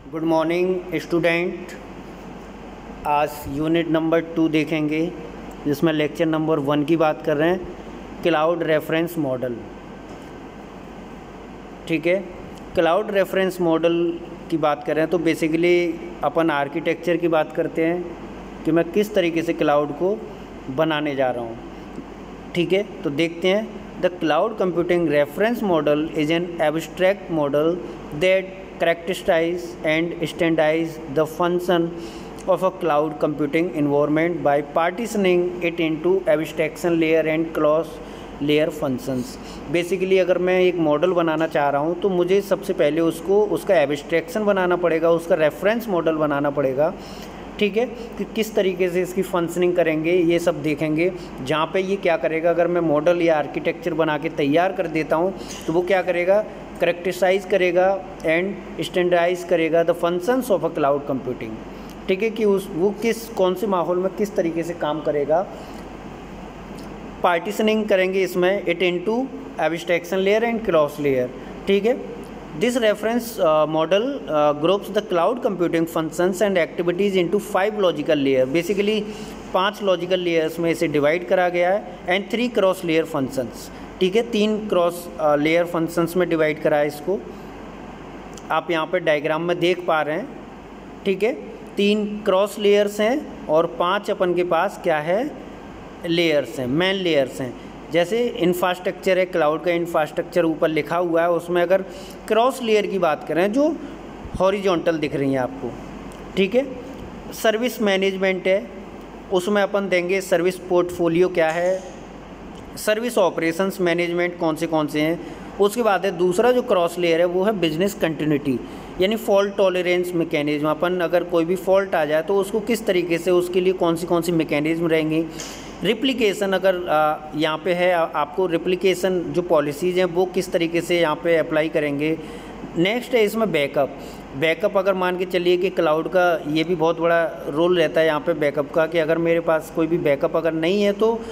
Good morning student. आज unit number 2 देखेंगे जिसमें लेक्चर नंबर 1 की बात कर रहे हैं, क्लाउड रेफरेंस मॉडल। ठीक है, क्लाउड रेफरेंस मॉडल की बात कर रहे हैं तो बेसिकली अपन आर्किटेक्चर की बात करते हैं कि मैं किस तरीके से क्लाउड को बनाने जा रहा हूँ। ठीक है, तो देखते हैं। The cloud computing reference model is an abstract model that characterize and standardize the function of a cloud computing environment by partitioning it into abstraction layer and cross layer functions। Basically अगर मैं एक model बनाना चाह रहा हूँ तो मुझे सबसे पहले उसका एब्स्ट्रैक्शन बनाना पड़ेगा, उसका रेफरेंस मॉडल बनाना पड़ेगा। ठीक है, कि किस तरीके से इसकी फंक्शनिंग करेंगे ये सब देखेंगे। जहाँ पे ये क्या करेगा, अगर मैं मॉडल या आर्किटेक्चर बना के तैयार कर देता हूँ तो वो क्या करेगा, करेक्टराइज करेगा एंड स्टैंडर्डाइज करेगा the functions of a cloud computing. ठीक है, कि वो कौन से माहौल में किस तरीके से काम करेगा। पार्टीशनिंग करेंगे इसमें it into abstraction layer and cross layer. ठीक है, this reference model groups the cloud computing functions and activities into 5 logical layer. Basically 5 logical layers में इसे डिवाइड करा गया है एंड 3 क्रॉस लेयर फंक्शंस। ठीक है, 3 क्रॉस लेयर फंक्शंस में डिवाइड करा है इसको। आप यहाँ पर डायग्राम में देख पा रहे हैं। ठीक है, 3 क्रॉस लेयर्स हैं और 5 अपन के पास क्या है, लेयर्स हैं, मेन लेयर्स हैं। जैसे इंफ्रास्ट्रक्चर है, क्लाउड का इंफ्रास्ट्रक्चर ऊपर लिखा हुआ है, उसमें अगर क्रॉस लेयर की बात करें जो हॉरिजॉन्टल दिख रही हैं आपको। ठीक है, सर्विस मैनेजमेंट है, उसमें अपन देंगे सर्विस पोर्टफोलियो क्या है, सर्विस ऑपरेशंस मैनेजमेंट कौन से हैं। उसके बाद है दूसरा जो क्रॉस लेयर है वो है बिजनेस कंटिन्यूटी, यानी फॉल्ट टॉलरेंस मैकेनिज्म। अपन अगर कोई भी फॉल्ट आ जाए तो उसको किस तरीके से, उसके लिए कौन सी मैकेनिज्म रहेंगी। रिप्लिकेशन अगर यहाँ पे है, आपको रिप्लिकेशन जो पॉलिसीज़ हैं वो किस तरीके से यहाँ पे अप्लाई करेंगे। नेक्स्ट है इसमें बैकअप अगर मान के चलिए कि क्लाउड का ये भी बहुत बड़ा रोल रहता है यहाँ पे बैकअप का, कि अगर मेरे पास कोई भी बैकअप अगर नहीं है तो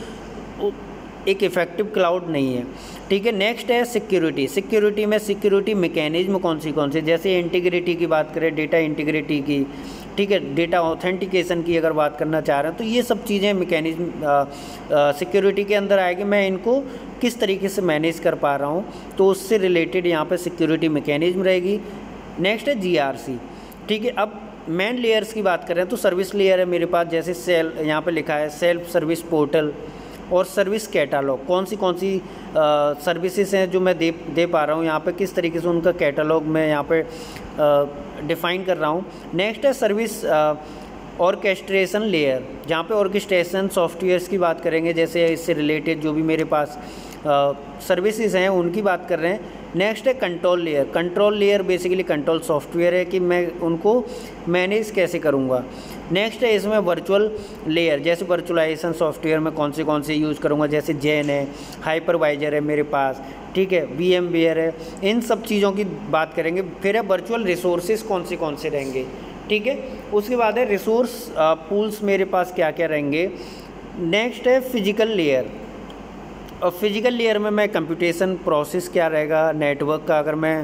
एक इफ़ेक्टिव क्लाउड नहीं है। ठीक है, नेक्स्ट है सिक्योरिटी में सिक्योरिटी मैकेनिज्म कौन से, जैसे इंटीग्रिटी की बात करें, डेटा इंटीग्रिटी की। ठीक है, डेटा ऑथेंटिकेशन की अगर बात करना चाह रहे हैं तो ये सब चीज़ें मैकेनिज्म सिक्योरिटी के अंदर आएगी। मैं इनको किस तरीके से मैनेज कर पा रहा हूँ तो उससे रिलेटेड यहाँ पे सिक्योरिटी मैकेनिज्म रहेगी। नेक्स्ट है GRC। ठीक है, अब मेन लेयर्स की बात करें तो सर्विस लेयर है मेरे पास, जैसे सेल यहाँ पे लिखा है सेल्फ सर्विस पोर्टल और सर्विस कैटालॉग। कौन सी सर्विसेज हैं जो मैं दे पा रहा हूँ, यहाँ पे किस तरीके से उनका कैटालॉग मैं यहाँ पे डिफ़ाइन कर रहा हूँ। नेक्स्ट है सर्विस ऑर्केस्ट्रेशन लेयर, जहाँ पे ऑर्केस्ट्रेशन सॉफ्टवेयर्स की बात करेंगे, जैसे इससे रिलेटेड जो भी मेरे पास सर्विसेज हैं उनकी बात कर रहे हैं। नेक्स्ट है control layer basically control software है कि मैं उनको मैनेज कैसे करूँगा। नेक्स्ट है इसमें वर्चुअल लेयर, जैसे वर्चुअलाइजेशन सॉफ्टवेयर में कौन से यूज़ करूँगा, जैसे जेन है, हाइपरवाइजर है मेरे पास। ठीक है, VMware है, इन सब चीज़ों की बात करेंगे। फिर है वर्चुअल रिसोर्सेज कौन से रहेंगे। ठीक है, उसके बाद है रिसोर्स पूल्स मेरे पास क्या रहेंगे। नेक्स्ट है फिजिकल लेयर, और फिजिकल लेयर में मैं कंप्यूटेशन प्रोसेस क्या रहेगा, नेटवर्क का अगर मैं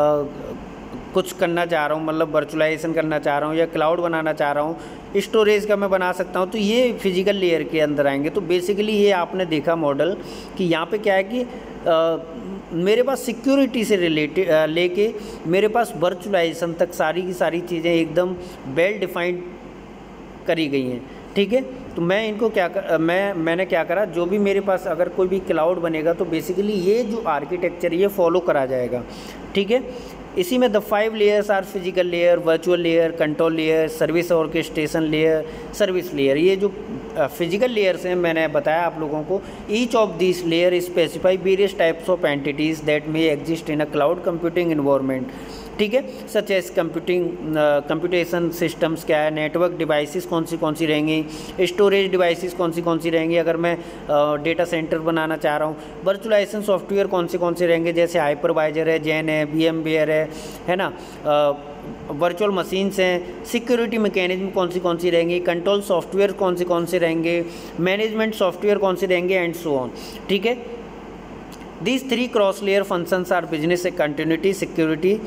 कुछ करना चाह रहा हूँ, मतलब वर्चुअलाइजेशन करना चाह रहा हूँ या क्लाउड बनाना चाह रहा हूँ, स्टोरेज का मैं बना सकता हूँ, तो ये फिजिकल लेयर के अंदर आएंगे। तो बेसिकली ये आपने देखा मॉडल कि यहाँ पे क्या है कि मेरे पास सिक्योरिटी से रिलेटेड लेके मेरे पास वर्चुअलाइजेशन तक सारी की सारी चीज़ें एकदम वेल डिफाइंड करी गई हैं। ठीक है, तो मैं इनको मैंने क्या करा, जो भी मेरे पास अगर कोई भी क्लाउड बनेगा तो बेसिकली ये जो आर्किटेक्चर ये फॉलो करा जाएगा। ठीक है, इसी में the 5 layers are physical layer, virtual layer, control layer, service orchestration layer, service layer. ये जो फिजिकल लेयर्स हैं मैंने बताया आप लोगों को। Each of this layer specify various types of entities that may exist in a cloud computing environment. ठीक है, सच एज कंप्यूटेशन सिस्टम्स क्या है, नेटवर्क डिवाइसेस कौन सी रहेंगी, स्टोरेज डिवाइसेस कौन सी रहेंगी अगर मैं डेटा सेंटर बनाना चाह रहा हूँ, वर्चुअलाइजेशन सॉफ्टवेयर कौन से रहेंगे, जैसे हाइपरवाइजर है, जेन है, VMware है ना, वर्चुअल मशीन्स हैं, सिक्योरिटी मैकेनिज्म कौन सी रहेंगी, कंट्रोल सॉफ्टवेयर कौन से रहेंगे, मैनेजमेंट सॉफ्टवेयर कौन से रहेंगे एंड सो ऑन। ठीक है, these 3 cross layer functions are business continuity, security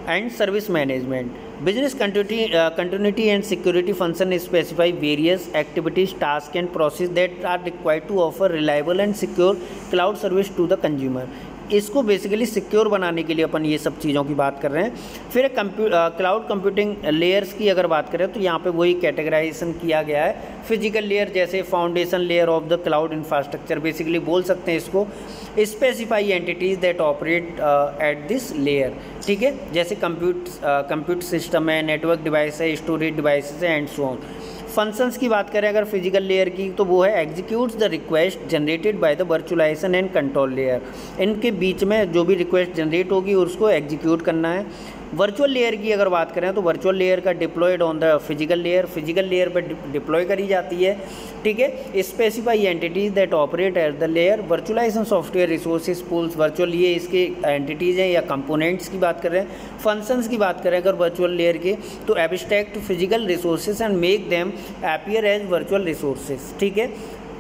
and service management. Business continuity and security function specify various activities, tasks and processes that are required to offer reliable and secure cloud service to the consumer. इसको basically secure बनाने के लिए अपन ये सब चीज़ों की बात कर रहे हैं. फिर क्लाउड कंप्यूटिंग लेयर्स की अगर बात करें तो यहाँ पे वही कैटेगराइजेशन किया गया है. फिजिकल लेयर जैसे foundation layer of the cloud infrastructure, basically बोल सकते हैं इसको. Specify entities that operate at this layer, ठीक है, जैसे कंप्यूट सिस्टम है, नेटवर्क डिवाइस है, स्टोरेज डिवाइसेस है एंड सो ऑन. फंक्शंस की बात करें अगर फिजिकल लेयर की तो वो है executes the request generated by the virtualization and control layer. इनके बीच में जो भी रिक्वेस्ट जनरेट होगी उसको एग्जीक्यूट करना है. वर्चुअल लेयर की अगर बात करें तो वर्चुअल लेयर का deployed on the physical layer पर डिप्लॉय करी जाती है, ठीक है. Specify entities that operate at the layer, virtualization software resources pools, virtual ये इसके एंटिटीज़ हैं या कंपोनेंट्स की बात कर रहे हैं. फंक्शंस की बात करें अगर वर्चुअल लेयर के तो abstract physical resources and make them appear as virtual resources, ठीक है.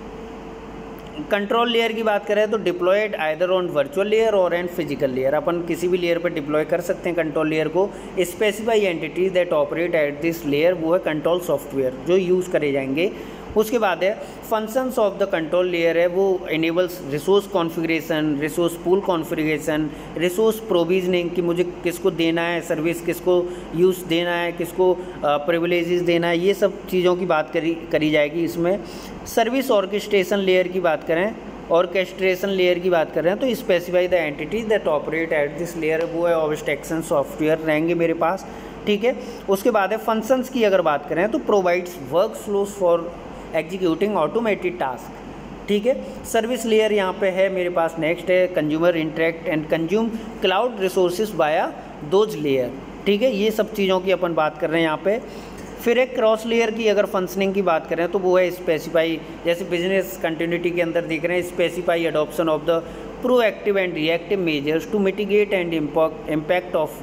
कंट्रोल लेयर की बात करें तो deployed either on virtual layer और एंड फिजिकल लेयर, अपन किसी भी लेयर पर डिप्लॉय कर सकते हैं कंट्रोल लेयर को. Specify entities that operate at this layer, वो है कंट्रोल सॉफ्टवेयर जो यूज़ करे जाएंगे. उसके बाद है functions of the control layer है, वो enables resource configuration, resource pool configuration, resource provisioning कि मुझे किसको देना है सर्विस, किसको यूज़ देना है, किसको प्रिविलेजेस देना है, ये सब चीज़ों की बात करी जाएगी इसमें. सर्विस ऑर्केस्ट्रेशन लेयर की बात करें, ऑर्केस्ट्रेशन लेयर की बात कर रहे हैं तो specify the entities that operate at this layer, वो है ऑब्स्ट्रक्शन सॉफ्टवेयर रहेंगे मेरे पास, ठीक है. उसके बाद है फंक्शंस की अगर बात करें तो provides work flows for executing automated task, ठीक है. सर्विस लेयर यहाँ पे है मेरे पास. नेक्स्ट है consumer interact and consume cloud resources via those layer, ठीक है. ये सब चीज़ों की अपन बात कर रहे हैं यहाँ पे. फिर एक क्रॉस लेयर की अगर फंक्शनिंग की बात करें तो वो है स्पेसिफाई, जैसे बिजनेस कंटिन्यूटी के अंदर देख रहे हैं, specify adoption of the proactive and reactive measures to mitigate and impact of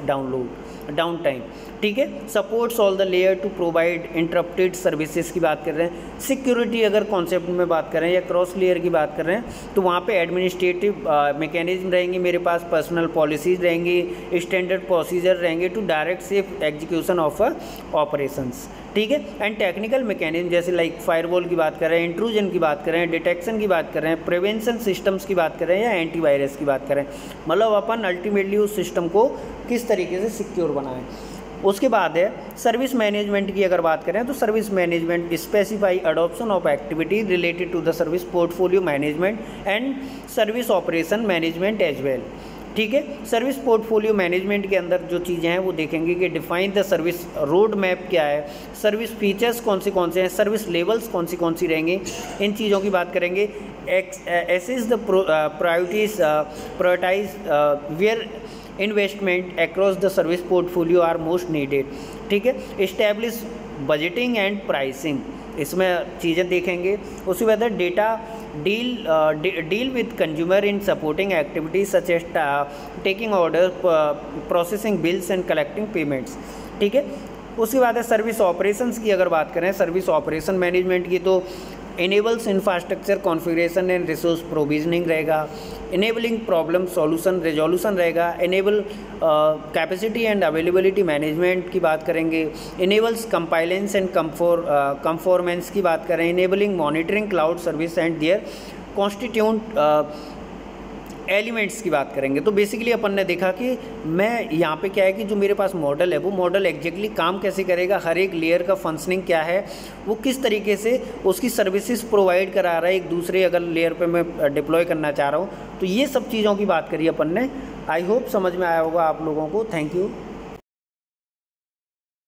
down time, ठीक है. Supports all the layer to provide interrupted services की बात कर रहे हैं. सिक्योरिटी अगर कॉन्सेप्ट में बात करें या क्रॉस लेयर की बात कर रहे हैं तो वहाँ पे एडमिनिस्ट्रेटिव मैकेनिज्म रहेंगे मेरे पास, पर्सनल पॉलिसीज रहेंगी, स्टैंडर्ड प्रोसीजर रहेंगे to direct safe execution of operations, ठीक है. एंड टेक्निकल मैकेनिज्म जैसे लाइक फायरवॉल की बात करें, इंट्रूजन की बात करें, डिटेक्शन की बात करें, प्रिवेंशन सिस्टम्स की बात करें या एंटीवायरस की बात करें, मतलब अपन अल्टीमेटली उस सिस्टम को किस तरीके से सिक्योर बनाएं. उसके बाद है सर्विस मैनेजमेंट की अगर बात करें तो service management specify adoption of activity related to the service portfolio management and service operation management as well, ठीक है. सर्विस पोर्टफोलियो मैनेजमेंट के अंदर जो चीज़ें हैं वो देखेंगे कि define the service road map क्या है, सर्विस फीचर्स कौन से हैं, सर्विस लेवल्स कौन सी रहेंगी, इन चीज़ों की बात करेंगे. Assess the prioritize where investment across the service portfolio are most needed, ठीक है. इस्टेब्लिश बजटिंग एंड प्राइसिंग, इसमें चीज़ें देखेंगे. उसके बाद data deal with consumer in supporting activities such as taking order, processing bills and collecting payments, ठीक है. उसके बाद है सर्विस ऑपरेशंस की अगर बात करें, सर्विस ऑपरेशन मैनेजमेंट की तो enables infrastructure configuration and resource provisioning रहेगा, इनेबलिंग प्रॉब्लम सॉल्यूशन रेजोल्यूशन रहेगा, enable capacity and availability management की बात करेंगे, इनेबल्स कंपाइलेंस एंड कंफॉर्मेंस की बात करें, enabling monitoring cloud service and their constituent elements की बात करेंगे. तो बेसिकली अपन ने देखा कि मैं यहाँ पे क्या है कि जो मेरे पास मॉडल है वो मॉडल एग्जैक्टली काम कैसे करेगा, हर एक लेयर का फंक्शनिंग क्या है, वो किस तरीके से उसकी सर्विसेज प्रोवाइड करा रहा है एक दूसरे अगर लेयर पे मैं डिप्लॉय करना चाह रहा हूँ. तो ये सब चीज़ों की बात करी अपन ने. आई होप समझ में आया होगा आप लोगों को. Thank you.